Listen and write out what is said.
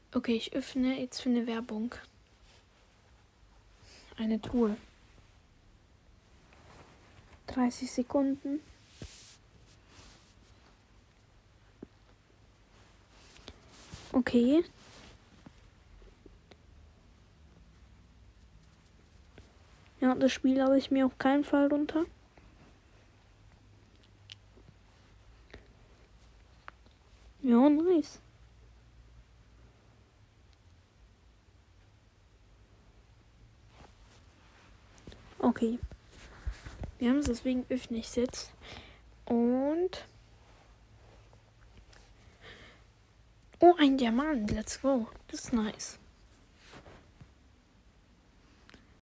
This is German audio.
Okay, ich öffne jetzt für eine Werbung. Eine Truhe. 30 Sekunden. Okay. Ja, das Spiel lade ich mir auf keinen Fall runter. Ja, nice. Okay. Wir haben es, deswegen öffne ich es jetzt. Und... Oh, ein Diamant. Let's go. Das ist nice.